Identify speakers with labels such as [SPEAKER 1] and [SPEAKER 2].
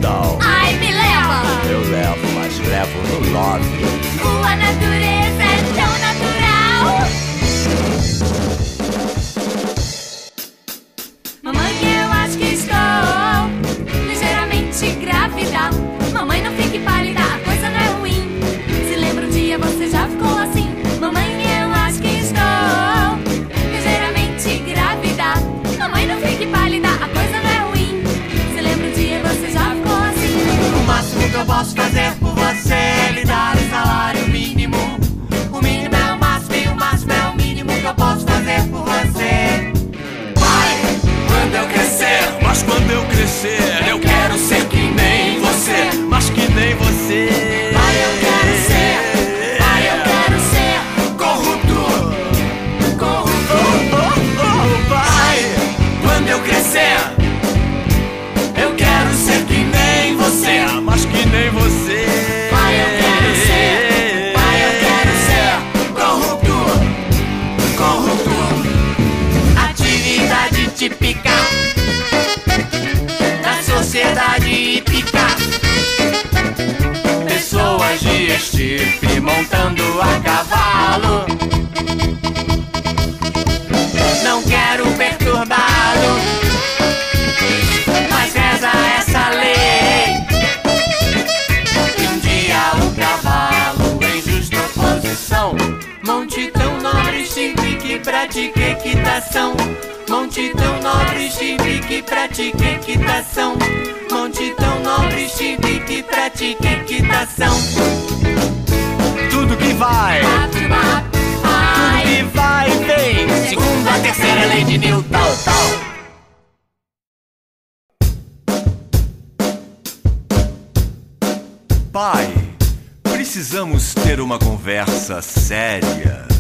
[SPEAKER 1] down.
[SPEAKER 2] Ai, me leva.
[SPEAKER 1] Eu levo, mas levo no love.
[SPEAKER 2] A natureza é tão natural. Mamãe, eu acho que estou ligeiramente grávida. Mamãe, não fique pálida, a coisa não é ruim. Se lembra um dia você já ficou assim. Mamãe, eu acho que estou ligeiramente grávida. Mamãe, não fique pálida, a coisa não é ruim. Se lembra um dia você já ficou assim.
[SPEAKER 3] O máximo que eu posso fazer por você é lhe dar o salário mínimo. O mínimo é o máximo e o máximo é o mínimo que eu posso fazer por você. Pai, quando eu crescer,
[SPEAKER 1] Mas quando eu crescer, eu quero ser que nem você, mas que nem você.
[SPEAKER 3] pai, eu quero ser, pai, eu quero ser corrupto, corrupto. Pai, quando eu crescer, eu quero ser que nem você,
[SPEAKER 1] Mas que nem você.
[SPEAKER 3] pai, eu quero ser, pai, eu quero ser corrupto, corrupto. Atividade típica da sociedade hípica. Pessoas de estirpe montando a cavalo. Não quero perturbá-lo, mas reza essa lei que um dia o cavalo em justa posição monte tão nobre estirpe que pratique equitação. Monte tão nobre estirpe que pratique equitação. Monte tão nobre estirpe que pratique equitação.
[SPEAKER 1] Tudo que vai, tudo que vai e vem.
[SPEAKER 3] Segundo a terceira lei de Newton.
[SPEAKER 1] Pai, precisamos ter uma conversa séria.